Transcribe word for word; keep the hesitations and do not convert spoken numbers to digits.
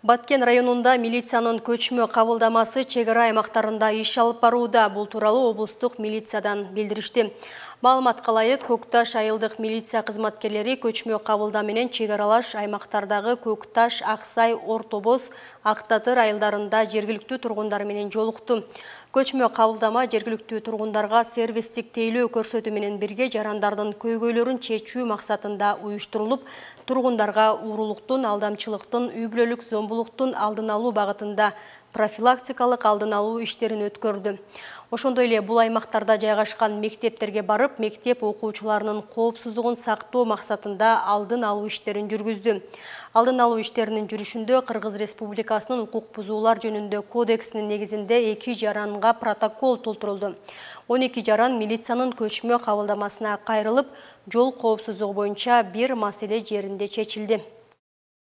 Баткен районунда милициянын көчмө кабылдамасы чегара аймактарында иш алып барууда. Бул тууралуу облустук милициядан билдиришти. Маалыматка ылайык, Көкташ айылдык милиция кызматкерлери көчмө кабылда менен чегаралаш аймактардагы Көкташ, Аксай, Ортобоз, Актатыр айылдарында жергиликтүү тургундар менен жолукту. Көчмө кабылдама жергиликтүү тургундарга сервистик тейлөө көрсөтүү менен бирге жарандардын көйгөйлөрүн чечүү максатында уюштурулуп, тургундарга уурулуктун, алдамчылыктын, үй бүлөлүк зомбулуктун алдын алуу багытында профилактикалык алдын алуу иштерин өткөрдү. Ошондой эле бул аймактарда жайгашкан мектептерге барып, мектеп окуучуларынын коопсуздугун сактоо максатында алдын алуу иштерин жүргүздү. Алдын алуу иштеринин жүрүшүндө Кыргыз Республикасынын укук бузуулар жөнүндө кодексинин негизинде эки жаранга протокол толтурулду. он эки жаран милициянын көчмө кабылдамасына кайрылып, жол коопсуздугу боюнча бир маселе жеринде чечилди.